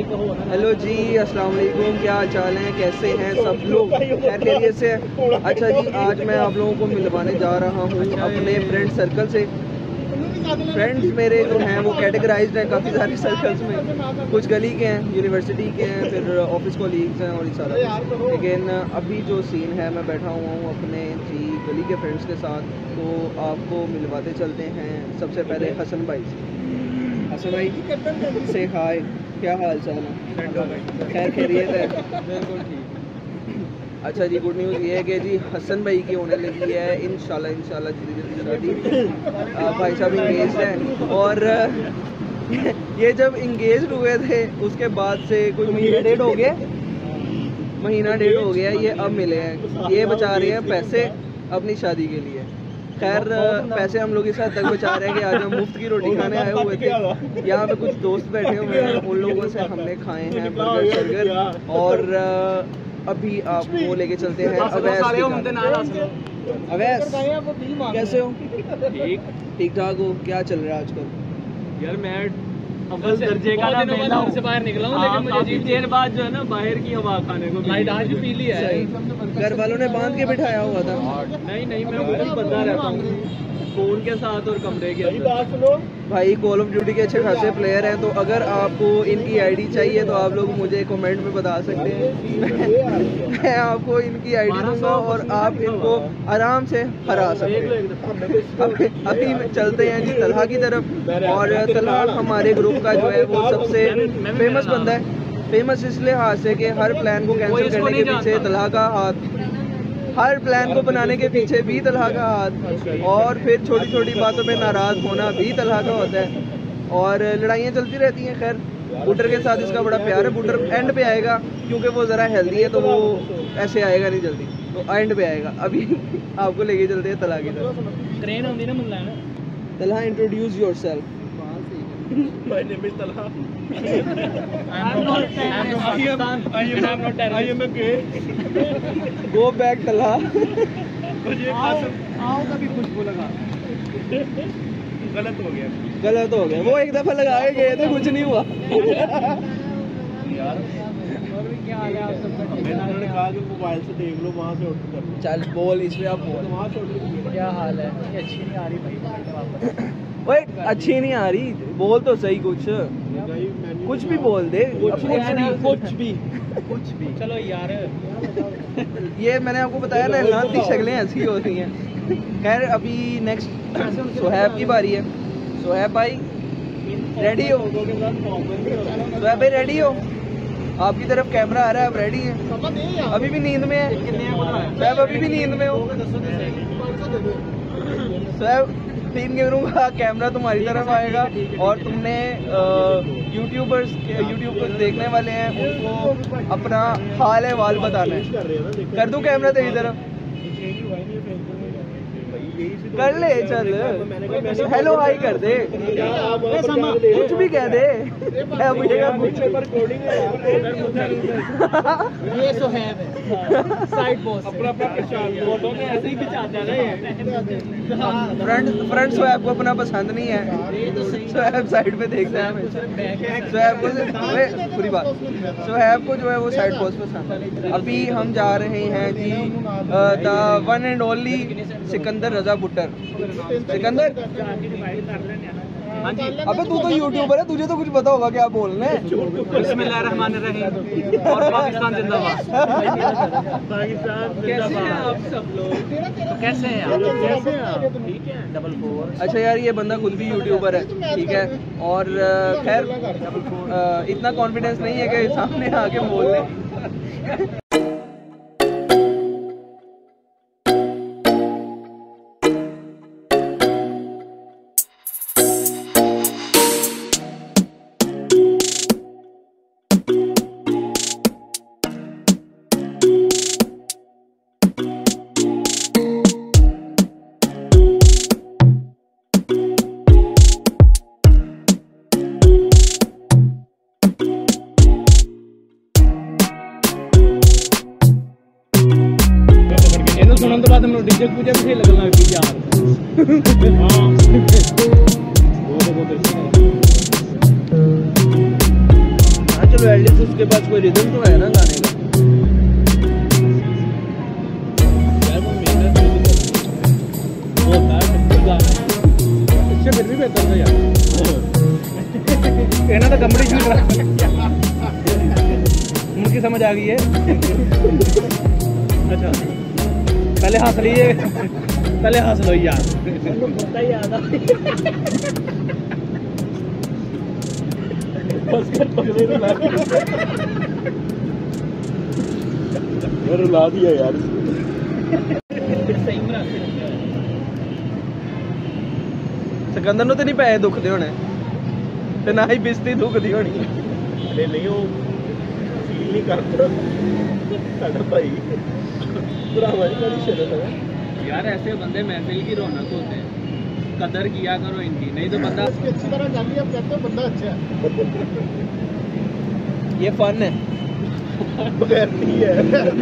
Hello जी, अस्सलाम वालेकुम, क्या हाल चाल हैं, कैसे हैं सब लोग, खैर खैरियत से। अच्छा जी, आज मैं आप लोगों को मिलवाने जा रहा हूँ अपने फ्रेंड सर्कल से। फ्रेंड्स मेरे जो हैं वो कैटेगराइज्ड हैं काफ़ी सारे सर्कल्स में। कुछ गली के हैं, यूनिवर्सिटी के हैं, फिर ऑफिस कॉलीग्स हैं और ये सारा। लेकिन अभी जो सीन है, मैं बैठा हुआ हूँ अपने जी गली के फ्रेंड्स के साथ, तो आपको मिलवाते चलते हैं। सबसे पहले हसन भाई से। हसन भाई से हाय, क्या हाल चाल है, खैर खैरियत है? बिल्कुल ठीक। अच्छा जी, गुड न्यूज़ ये है कि जी हसन भाई की होने लगी है इंशाल्लाह जल्दी शादी। भाई साहब इंगेज हैं और ये जब इंगेज हुए थे उसके बाद से कुछ महीना डेढ़ हो गया, ये अब मिले हैं। ये बचा रहे हैं पैसे अपनी शादी के लिए। खैर पैसे हम लोग इस हद तक बचा रहे हैं कि आज हम मुफ्त की रोटी खाने आए हुए थे। यहाँ पे कुछ दोस्त बैठे हुए हैं, उन लोगों से हमने खाए हैं बर्गर और अभी आपको लेके चलते हैं अवैस। अवैस कैसे हो? ठीक ठाक हो? क्या चल रहा है आजकल? यार मैं अव्वल दर्जे का ना मेला से बाहर निकला हूँ, लेकिन मुझे काफी देर बाद जो है ना बाहर की हवा खाने को लाइट आज भी पी ली है। घर वालों ने बांध के बिठाया हुआ था? नहीं, मैं खुद बंदा रहता हूँ फोन के साथ और कमरे के अंदर। भाई कॉल ऑफ ड्यूटी के अच्छे खासे प्लेयर हैं, तो अगर आपको इनकी आईडी चाहिए तो आप लोग मुझे कमेंट में बता सकते हैं। मैं आपको इनकी आईडी दूंगा और आप इनको आराम से हरा सकते हैं। अभी चलते हैं जी तलहा की तरफ। और तलहा हमारे ग्रुप का जो है वो सबसे फेमस बंदा है। फेमस इस लिहाज से कि हर प्लान को कैंसिल करने के पीछे तलहा का हाथ, हर प्लान को बनाने के पीछे भी तलहा का हाथ, और फिर छोटी छोटी बातों पे नाराज होना भी तलहा का होता है और लड़ाइयाँ चलती रहती हैं। खैर बूटर के साथ इसका बड़ा प्यार है। बूटर एंड पे आएगा क्योंकि वो ज़रा हेल्दी है, तो वो ऐसे आएगा नहीं जल्दी, तो एंड पे आएगा। अभी आपको लेके चलते हैं तलहा की तरफ। Talha, introduce yourself. My name is Talha. I am a gay. Go back Talha. आओ कभी खुशबू लगा। गलत हो गया। वो एक दफा लगाए गए थे, कुछ नहीं हुआ। यार क्या हाल है आप सबका? मैंने कहा कि मोबाइल से देख लो, वहाँ से ऑर्डर कर लो। चल बोल, इसमें आप बोल। वहाँ से ऑर्डर। क्या हाल है? अच्छी नहीं आ रही भाई। ओए अच्छी नहीं आ रही, बोल तो सही कुछ भी बोल दे। कुछ भी चलो यार। ये मैंने आपको बताया ना, लाती शक्लें ऐसी होती हैं। खैर अभी नेक्स्ट सुहैब की बारी है। सुहैब भाई रेडी हो? सुहैब भाई रेडी हो? आपकी तरफ कैमरा आ रहा है, आप रेडी हैं? अभी भी नींद में है सुहैब? अभी भी नींद में हो सुहैब? 3 गिनूं का कैमरा तुम्हारी तरफ आएगा और तुमने यूट्यूब पर देखने वाले हैं उनको अपना हाल अहवाल बताना है। कर दूं कैमरा तेरी तरफ? कर ले, चल हेलो हाई कर दे, कुछ भी कह दे। ये तो है साइड बॉस ऐसे ही फ्रंट स्वैप को अपना पसंद नहीं है, स्वैप साइड पे देखता है। स्वैप को पूरी बात, स्वैप को जो है वो साइड बॉस पसंद है। अभी हम जा रहे हैं जी the one and only Sikandar Raza Buttar. Sikandar, अबे तू तो यूट्यूबर है, तुझे तो कुछ पता होगा क्या बोलना है। बिस्मिल्लाहिर्रहमानिर्रहीम और पाकिस्तान जिंदाबाद। कैसे हैं आप सब लोग? कैसे हैं आप? ठीक है। 444। अच्छा यार, ये बंदा खुद भी यूट्यूबर है, ठीक है, और खैर इतना कॉन्फिडेंस नहीं है कि सामने आके बोल ले। सुनने तो बाद हम लोग डीजे पूजा भी लगना है यार। चलो उसके पास कोई रिदम तो है ना गाने का। इससे फिर भी बेहतर था यार। कहना तो कंपटीशन करा उनकी समझ आ गई है। अच्छा पहले हंस लीजिए, पहले हंस लो यार। रुला दिया यार। सिकंदर ਨੂੰ ਤੇ ਨਹੀਂ ਪੈਸੇ ਦੁਖਦੇ ਹੋਣੇ ਤੇ ਨਾ ਹੀ ਬਿਸਤੀ ਦੁਖਦੀ ਹੋਣੀ। ਅਰੇ ਨਹੀਂ ਉਹ ਫੀਲ ਨਹੀਂ ਕਰਦਾ ਸਾਡਾ ਭਾਈ ਭਰਾਵਾ ਦੀ ਬੜੀ ਸ਼ਰਤ है यार। ऐसे बंदे महफिल की रौनक होते हैं, कदर किया करो इनकी, नहीं तो बंदा अच्छी तरह जानिए। अब कहते हो बंदा अच्छा है, ये फन है बगैर नहीं है।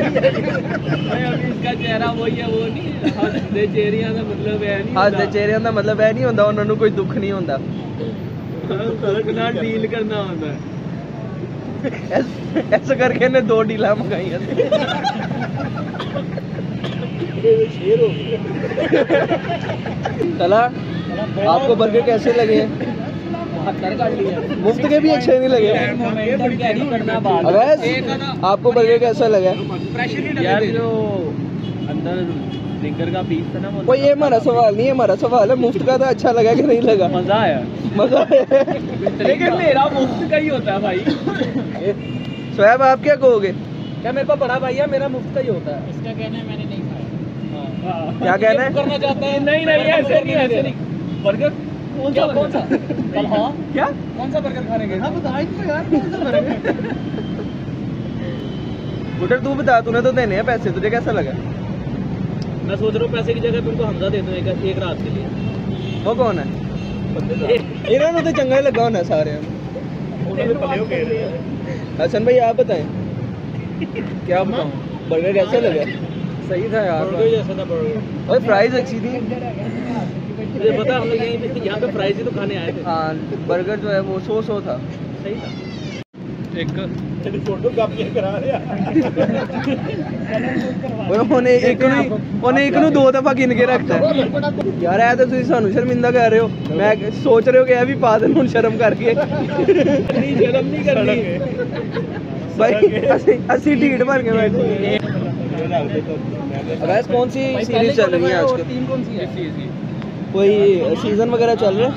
इसका चेहरा वही है, वो नहीं हसदे चेहरियां का मतलब है नहीं, हसदे चेहरियां का मतलब है नहीं होता, उन्होंने कोई दुख नहीं होता, डील करना होता है। ऐसा करके ने 2 डीला मंगाई। चला आपको बर्गर कैसे लगे? मुफ्त के भी अच्छे नहीं लगे। अवैस आपको बर्गर कैसा लगा? यार जो अंदर फिंगर का पीस था ना वो ये हमारा सवाल नहीं है, हमारा सवाल है मुफ्त का था अच्छा लगा कि नहीं लगा? मजा आया, मजा आया। लेकिन मेरा मुफ्त का ही होता है भाई। सोएब आप क्या कहोगे? क्या मेरे पास बड़ा भाई है, मेरा मुफ्त का ही होता है। इसका कहना है मैंने नहीं खाया। क्या कहना है? करना चाहता है? नहीं ऐसे नहीं। बर्गर कौन सा? हाँ क्या कौन सा बर्गर खाने गए? हाँ बता यार कौन सा बर्गर? बुटर तू बता, तूने तो देने हैं पैसे, तुझे कैसा लगा? मैं सोच रहा हूँ पैसे की जगह तुमको हमजा दे दूँ एक रात के लिए। वो कौन है? इन्होंने तो चंगा ही लगा होना सारे। हसन भाई आप बताएं क्या बताऊँ, बर्गर कैसा लगा? सही था यार, जैसा था बर्गर और फ्राइज अच्छी थी। मुझे पता हम लोग यहाँ पे फ्राइज ही तो खाने आए थे। हाँ बर्गर जो है वो 100 था, सही था। एक फोटो कापी करा रहे ਉਹਨੇ ਇੱਕ ਨੂੰ 2 ਦਫਾ ਗਿਣ ਕੇ ਰੱਖਤਾ ਯਾਰ। ਇਹ ਤਾਂ ਤੁਸੀਂ ਸਾਨੂੰ ਸ਼ਰਮਿੰਦਾ ਕਰ ਰਹੇ ਹੋ। ਮੈਂ ਸੋਚ ਰਹੇ ਹੋ ਕਿ ਇਹ ਵੀ ਪਾ ਦੇਣ ਹੁਣ ਸ਼ਰਮ ਕਰਕੇ। ਸ਼ਰਮ ਨਹੀਂ ਕਰਨੀ भाई, ਅਸੀਂ ढीठ भर के बैठे। वैसे कौन सी सीरीज चल रही है आजकल? टीम कौन सी है? कोई सीजन वगैरह चल रहा है?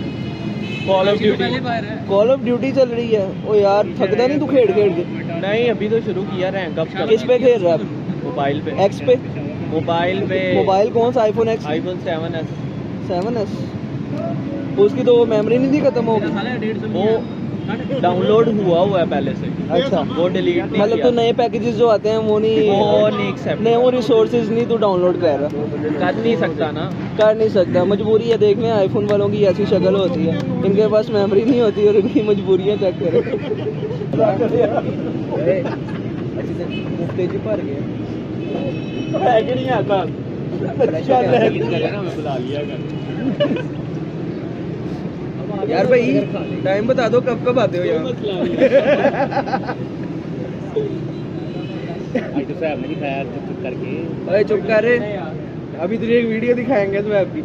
कॉल ऑफ ड्यूटी चल रही है। ओ यार थकदा नहीं तू खेल के? नहीं अभी तो शुरू किया रैंक अप। किस पे खेल रहा है? मोबाइल पे। एक्स पे? मोबाइल पे। मोबाइल कौन सा? IPhone X? IPhone 7s। उसकी तो मेमोरी नहीं थी खत्म हो गई? वो डाउनलोड हुआ है पहले से। अच्छा वो डिलीट नहीं, मतलब तो नए पैकेजेस जो आते हैं वो नहीं एक्सेप्ट नहीं, वो रिसोर्सेज नहीं तू डाउनलोड कर नहीं सकता ना? कर नहीं सकता, मजबूरी है। देखने आईफोन वालों की ऐसी शक्ल होती है, इनके पास मेमोरी नहीं होती और इनकी मजबूरियां चेक करें। भर गए नहीं आता बुला लिया यार भाई। टाइम बता दो कब आते हो यहाँ? अरे चुप कर रहे, अभी तुझे एक वीडियो दिखाएंगे तो आपकी।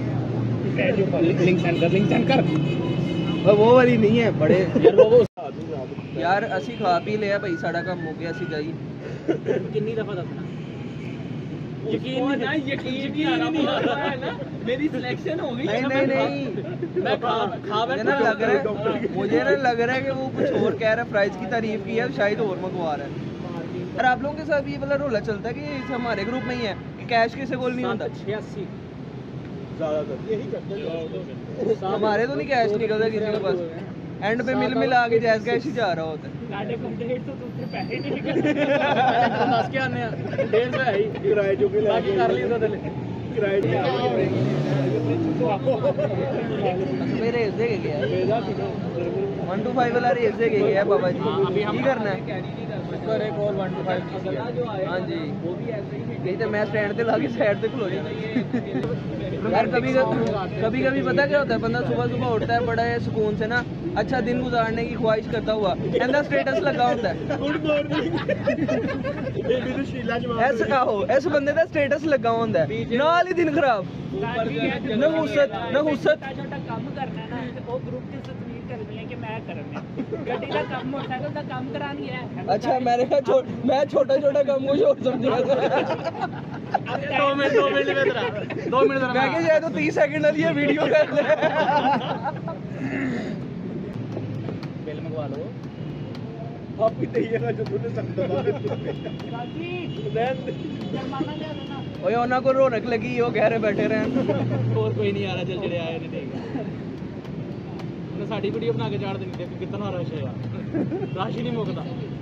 लिंक सेंड कर। वो वाली नहीं है बड़े यार। असी खा पी लिया भाई, साड़ा काम हो गया। असी जाइए कितनी दफा दसना यकीन नहीं आता है ना, मेरी सिलेक्शन हो गई। नहीं मैं ना लग रहा है, मुझे ना लग रहा है कि वो कुछ और कह रहा है। प्राइस की तारीफ की है, शायद और मंगवा रहा है। और आप लोगों के साथ ये वाला रोला चलता है कि हमारे ग्रुप में ही है कि कैश किसी को नहीं होता? 86 ज्यादातर यही करते हैं। हमारे तो नहीं कैश निकलता किसी के पास, एंड पे मिला के जैस कैश ही जा रहा होता है। रेस दे गया 1 to 5 वाला रेस दे गया बाबा जी। की करना है? पर एक और 125 हाँ जी वो भी ऐसे ही नहीं तो मैं स्टैंड पे लाके साइड पे खलो जाना यार। कभी कभी पता क्या होता है, बंदा सुबह सुबह उठता है बड़ा सुकून से ना, अच्छा दिन गुजारने की ख्वाहिश करता हुआ, ऐसा स्टेटस लगा होता है ऐसे आहो, ऐसे बंदे का स्टेटस लगा होता है, नाल ही दिन खराब नहुसत काम करना है ना, वो ग्रुप की तस्वीर करनी है कि मैं करना गड्डी का काम, मोटरसाइकिल का काम करानी है। अच्छा मैंने कहा मैं छोटा छोटा काम कुछ और समझ रहा था। 2 मिनट मैं क्या शायद तो 30 सेकंड वाली ये वीडियो कर ले। बिल मंगवा लो आप भी चाहिए ना जो तूने सकता ओए उन्होंने को रौनक लगी, वो कह रहे बैठे रहे और कोई नहीं आ रहा, चल चले आए नहीं साड़ी वीडियो बना के चाड़ देनी, देखो कितना रश है यार, रश ही नहीं मुकता।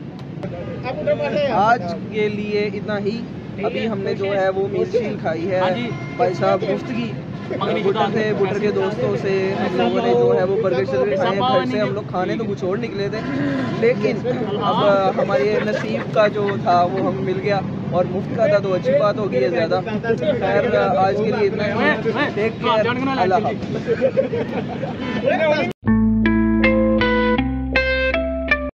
आज के लिए इतना ही। अभी हमने जो है वो मील शील खाई है भाई साहब, गुफ्तगी बुटर के दोस्तों से हम लोगों ने जो है वो बर्गर शर्गर खाए। घर से हम लोग खाने तो कुछ और निकले थे, लेकिन अब हमारे नसीब का जो था वो हमें मिल गया और मुफ्त का था तो अच्छी बात होगी है ज़्यादा। खैर आज के लिए इतना ही, टेक केयर, अल्लाह हाफ़िज़।